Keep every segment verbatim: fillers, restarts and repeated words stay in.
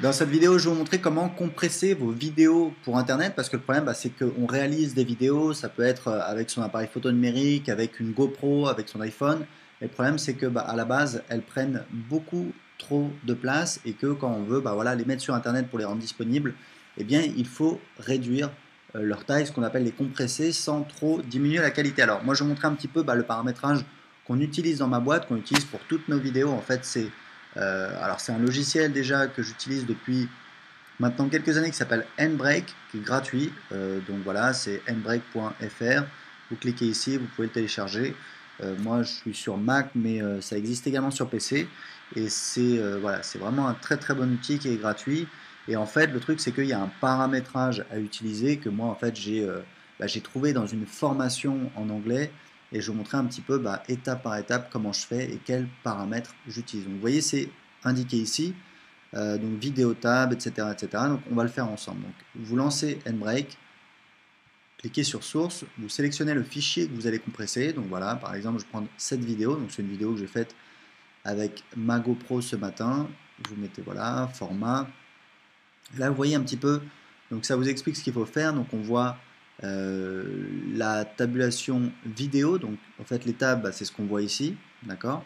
Dans cette vidéo, je vais vous montrer comment compresser vos vidéos pour Internet, parce que le problème, bah, c'est qu'on réalise des vidéos, ça peut être euh, avec son appareil photo numérique, avec une GoPro, avec son iPhone. Et le problème, c'est que bah, à la base, elles prennent beaucoup trop de place et que quand on veut bah, voilà, les mettre sur Internet pour les rendre disponibles, eh bien, il faut réduire euh, leur taille, ce qu'on appelle les compresser, sans trop diminuer la qualité. Alors, moi, je vais vous montrer un petit peu bah, le paramétrage qu'on utilise dans ma boîte, qu'on utilise pour toutes nos vidéos. En fait, c'est euh, alors c'est un logiciel déjà que j'utilise depuis maintenant quelques années qui s'appelle Nbreak, qui est gratuit. Euh, donc voilà, c'est nbreak point f r. Vous cliquez ici, vous pouvez le télécharger. Euh, moi, je suis sur Mac, mais euh, ça existe également sur P C. Et c'est euh, voilà, c'est vraiment un très très bon outil qui est gratuit. Et en fait, le truc, c'est qu'il y a un paramétrage à utiliser que moi, en fait, j'ai euh, bah, j'ai trouvé dans une formation en anglais. Et je vais vous montrer un petit peu bah, étape par étape comment je fais et quels paramètres j'utilise. Donc vous voyez, c'est indiqué ici. Euh, donc vidéo tab, et cetera, et cetera. Donc on va le faire ensemble. Donc vous lancez Nbreak, cliquez sur source, vous sélectionnez le fichier que vous allez compresser. Donc voilà, par exemple, je prends cette vidéo. Donc c'est une vidéo que j'ai faite avec ma GoPro ce matin. Vous mettez voilà, format. Là, vous voyez un petit peu. Donc ça vous explique ce qu'il faut faire. Donc on voit euh, la tabulation vidéo. Donc en fait les tabs, bah, c'est ce qu'on voit ici, d'accord.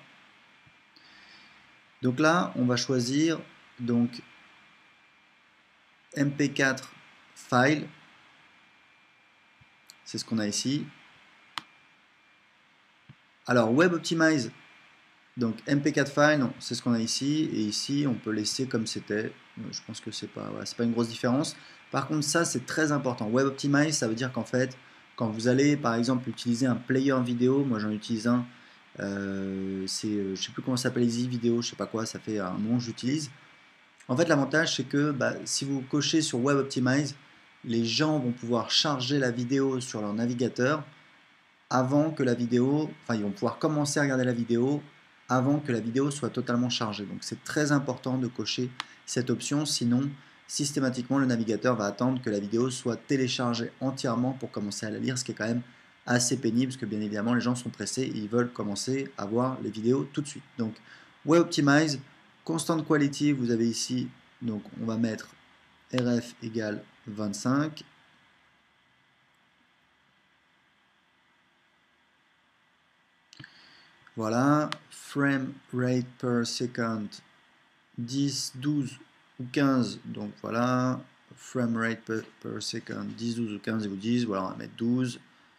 Donc là, on va choisir donc M P quatre file, c'est ce qu'on a ici. Alors WebOptimize, donc M P quatre file, c'est ce qu'on a ici, et ici on peut laisser comme c'était. Je pense que c'est pas, voilà, c'est pas une grosse différence. Par contre, ça c'est très important. WebOptimize, ça veut dire qu'en fait, quand vous allez par exemple utiliser un player vidéo, moi j'en utilise un, euh, c'est, euh, je sais plus comment ça s'appelle, Easy Video, je sais pas quoi, ça fait un nom que j'utilise. En fait, l'avantage, c'est que bah, si vous cochez sur WebOptimize, les gens vont pouvoir charger la vidéo sur leur navigateur avant que la vidéo, enfin, ils vont pouvoir commencer à regarder la vidéo avant que la vidéo soit totalement chargée. Donc, c'est très important de cocher cette option, sinon, systématiquement, le navigateur va attendre que la vidéo soit téléchargée entièrement pour commencer à la lire, ce qui est quand même assez pénible, parce que bien évidemment, les gens sont pressés et ils veulent commencer à voir les vidéos tout de suite. Donc, WebOptimize, Constant Quality, vous avez ici, donc on va mettre R F égale vingt-cinq. Voilà, frame rate per second, dix, douze ou quinze, donc voilà, frame rate per, per second, dix, douze ou quinze, ils vous disent, voilà, on va mettre douze.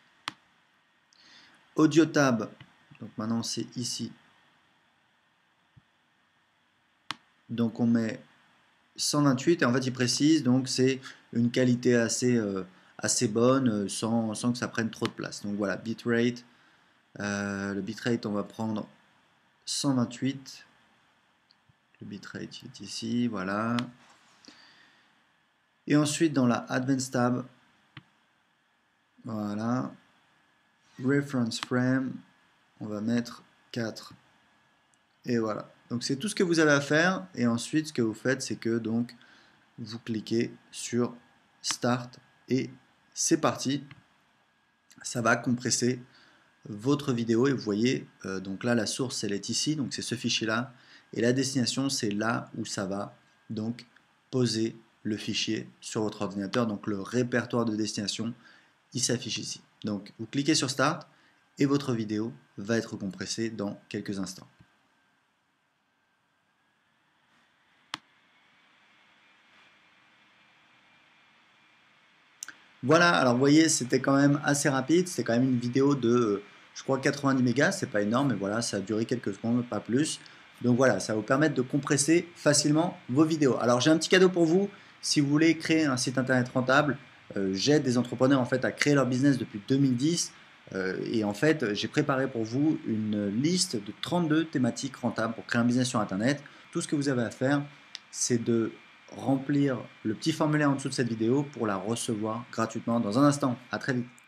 Audio tab, donc maintenant c'est ici. Donc on met cent vingt-huit et en fait il précise, donc c'est une qualité assez, euh, assez bonne euh, sans, sans que ça prenne trop de place. Donc voilà, bitrate, euh, le bitrate on va prendre cent vingt-huit. Le bitrate il est ici, voilà. Et ensuite dans la Advanced tab, voilà, Reference Frame, on va mettre quatre. Et voilà. Donc c'est tout ce que vous avez à faire. Et ensuite ce que vous faites, c'est que donc vous cliquez sur Start et c'est parti. Ça va compresser votre vidéo et vous voyez, euh, donc là la source elle est ici, donc c'est ce fichier là. Et la destination c'est là où ça va donc poser le fichier sur votre ordinateur. Donc le répertoire de destination, il s'affiche ici. Donc vous cliquez sur Start et votre vidéo va être compressée dans quelques instants. Voilà, alors vous voyez, c'était quand même assez rapide, c'était quand même une vidéo de, je crois, quatre-vingt-dix mégas, c'est pas énorme, mais voilà, ça a duré quelques secondes, pas plus. Donc voilà, ça va vous permettre de compresser facilement vos vidéos. Alors j'ai un petit cadeau pour vous, si vous voulez créer un site internet rentable, euh, j'aide des entrepreneurs en fait à créer leur business depuis deux mille dix, euh, et en fait j'ai préparé pour vous une liste de trente-deux thématiques rentables pour créer un business sur internet. Tout ce que vous avez à faire, c'est de remplir le petit formulaire en dessous de cette vidéo pour la recevoir gratuitement dans un instant. À très vite.